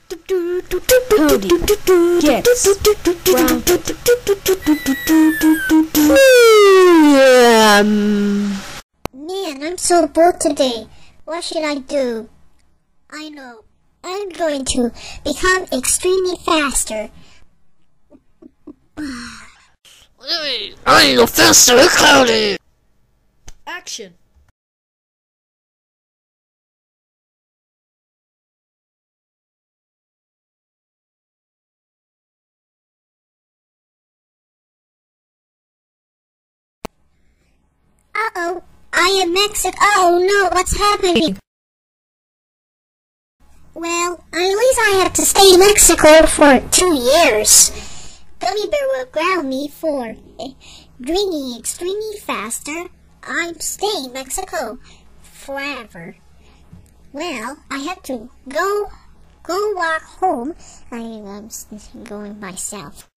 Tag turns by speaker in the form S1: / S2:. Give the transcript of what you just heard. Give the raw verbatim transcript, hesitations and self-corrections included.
S1: Cody gets um.
S2: Man, I'm so bored today. What should I do? I know. I'm going to become extremely faster.
S3: Hey, I am faster than Cody!
S1: Action.
S2: Uh-oh, I am Mexico. Oh no, what's happening? Well, at least I have to stay in Mexico for two years. Gummy Bear will ground me for uh, drinking extremely faster. I'm staying in Mexico forever. Well, I have to go, go walk home. I am going myself.